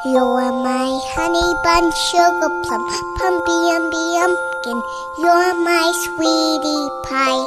You're my honey bun, sugar plum, pumpy umby umpkin. You're my sweetie pie.